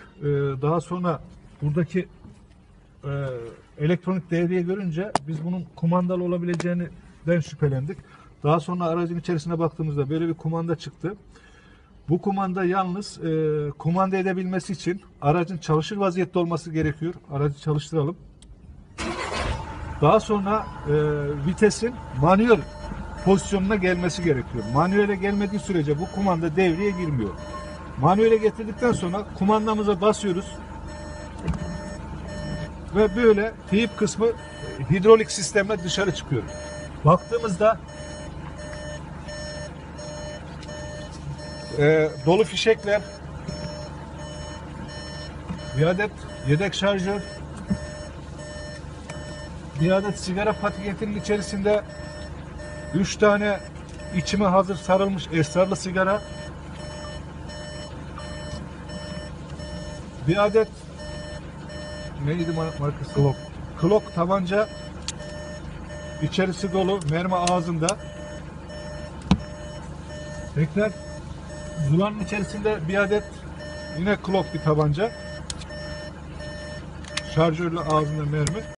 Daha sonra buradaki elektronik devreyi görünce biz bunun kumandalı olabileceğinden şüphelendik. Daha sonra aracın içerisine baktığımızda böyle bir kumanda çıktı. Bu kumanda yalnız kumanda edebilmesi için aracın çalışır vaziyette olması gerekiyor. Aracı çalıştıralım. Daha sonra vitesin manuel pozisyonuna gelmesi gerekiyor. Manuele gelmediği sürece bu kumanda devreye girmiyor. Manuele getirdikten sonra kumandamıza basıyoruz. Ve böyle teyip kısmı hidrolik sistemle dışarı çıkıyor. Baktığımızda dolu fişekler, bir adet yedek şarjör, bir adet sigara paketinin içerisinde 3 tane içime hazır sarılmış esrarlı sigara, bir adet neydi markası? Glock. Glock tabanca, içerisi dolu, mermi ağzında. Tekrar zulanın içerisinde bir adet yine Glock bir tabanca, şarjörlü ağzında mermi.